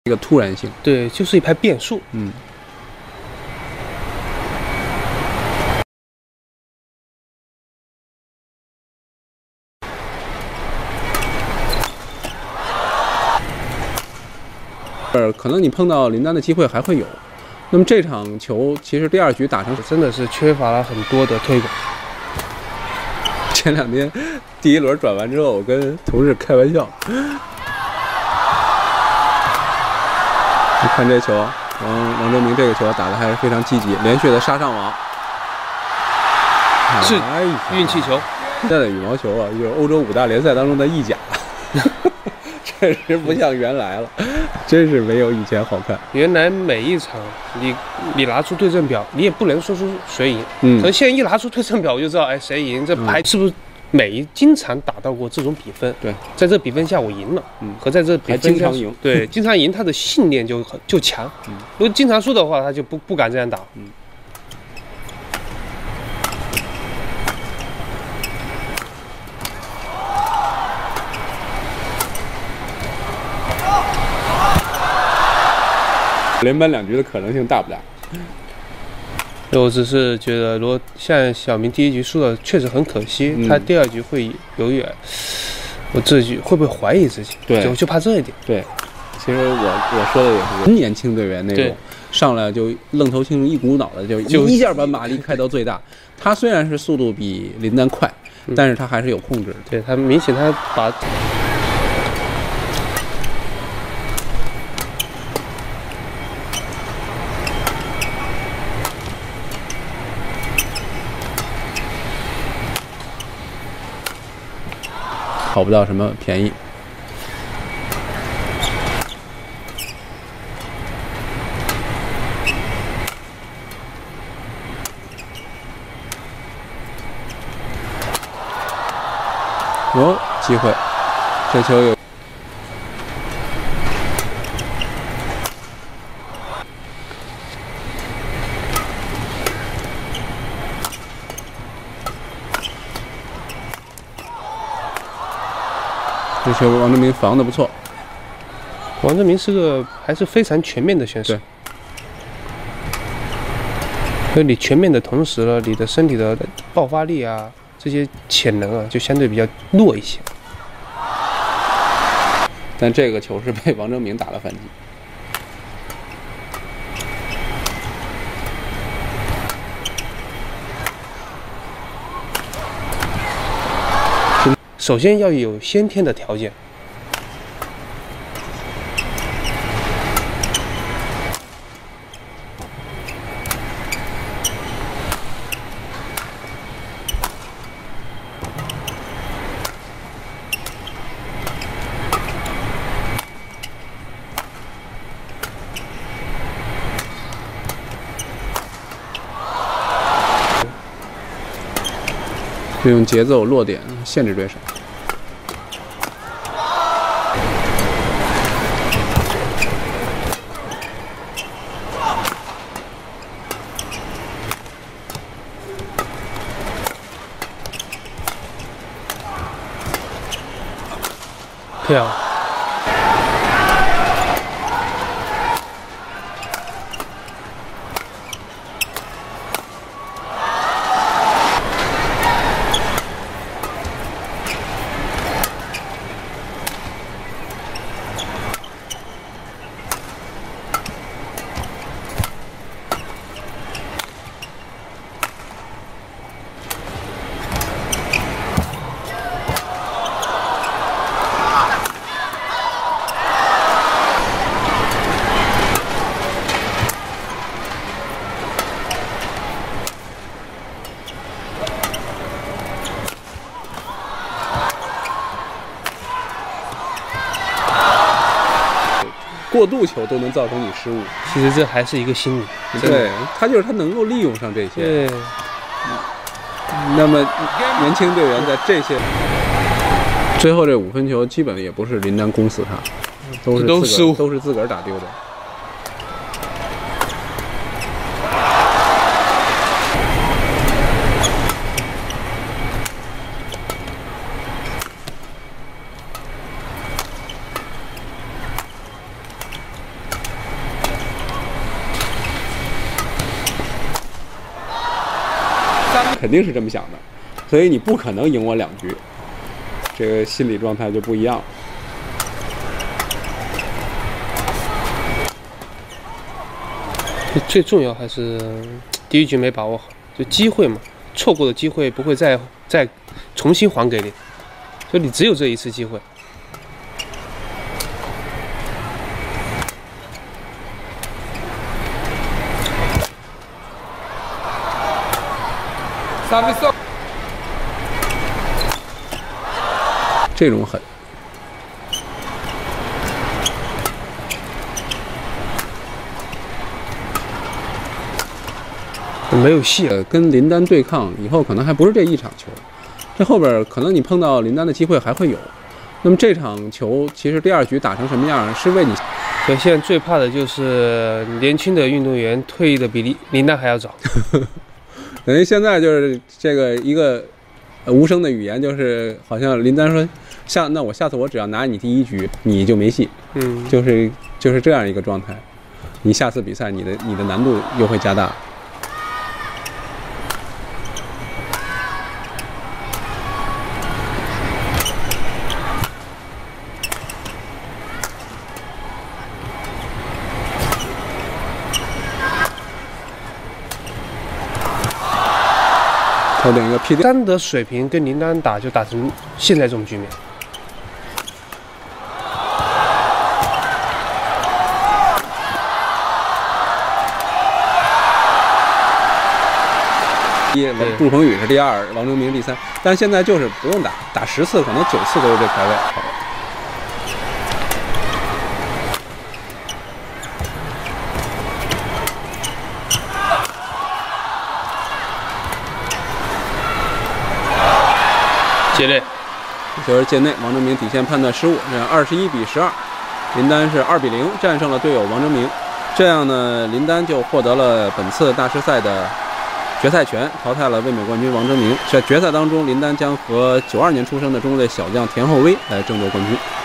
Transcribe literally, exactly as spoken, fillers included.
一个突然性， 对，就是一拍变数。 嗯。呃，可能你碰到林丹的机会还会有。那么这场球其实第二局打成真的是缺乏了很多的推广。 前两天第一轮转完之后，我跟同事开玩笑。 你看这球，王王哲明这个球打得还是非常积极，连续的杀上网， 是哎呀运气球。 现在的羽毛球啊，就是欧洲五大联赛当中的意甲，确实不像原来了，真是没有以前好看。 原来每一场你你拿出对阵表，你也不能说出谁赢， 嗯， 可是现在一拿出对阵表，我就知道，哎，谁赢，这牌是不是？ 每经常打到过这种比分， 对， 在这比分下我赢了， 嗯， 和在这比分还经常赢， 对，经常赢他的信念就就强，嗯，如果经常输的话，他就不不敢这样打，嗯。 连扳两局的可能性大不大？ 我只是觉得，如果像小明第一局输了，确实很可惜。嗯、他第二局会有点，我这局会不会怀疑自己？ 对， 就就怕这一点。 对，其实我我说的也是很年轻队员那种，上来就愣头青、一股脑的就一下把马力开到最大。他虽然是速度比林丹快，嗯、但是他还是有控制的。 对他明显他把。 讨不到什么便宜。有机会，这球有。这球王哲明防得不错， 王哲明是个还是非常全面的选手。对，你全面的同时呢，你的身体的爆发力啊，这些潜能啊，就相对比较弱一些。 但这个球是被王哲明打了反击。 首先要有先天的条件， 利用节奏落点限制对手。 漂亮。 过渡球都能造成你失误， 其实这还是一个心理。 对，他就是他能够利用上这些。 对。 那么年轻队员在这些最后这五分球，基本也不是林丹攻死他，都是都失误， 都是自个儿打丢的。 肯定是这么想的，所以你不可能赢我两局，这个心理状态就不一样了。 最重要还是第一局没把握好，就机会嘛，错过的机会不会再再重新还给你，所以你只有这一次机会。 这种狠。 没有戏了， 跟林丹对抗以后，可能还不是这一场球，这后边可能你碰到林丹的机会还会有。那么这场球其实第二局打成什么样，是为你。 所以现在最怕的就是年轻的运动员退役的比林林丹还要早。 等于现在就是这个一个无声的语言，就是好像林丹说下那我下次我只要拿你第一局，你就没戏。 嗯， 就是就是这样一个状态。你下次比赛你的你的难度又会加大。头顶一个 P D， 丹的水平跟林丹打就打成现在这种局面。 一杜鹏宇是第二，王征明第三，但现在就是不用打，打十次可能九次都是这排位。 界内， 就是界内，王征明底线判断失误，这样二十一比十二，林丹是二比零战胜了队友王征明，这样呢，林丹就获得了本次大师赛的决赛权，淘汰了卫冕冠军王征明。在决赛当中，林丹将和九二年出生的中国队小将田厚威来争夺冠军。